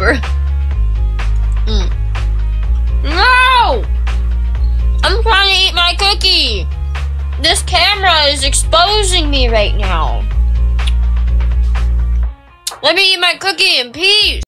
Vtuber. No! I'm trying to eat my cookie. This camera is exposing me right now. Let me eat my cookie in peace.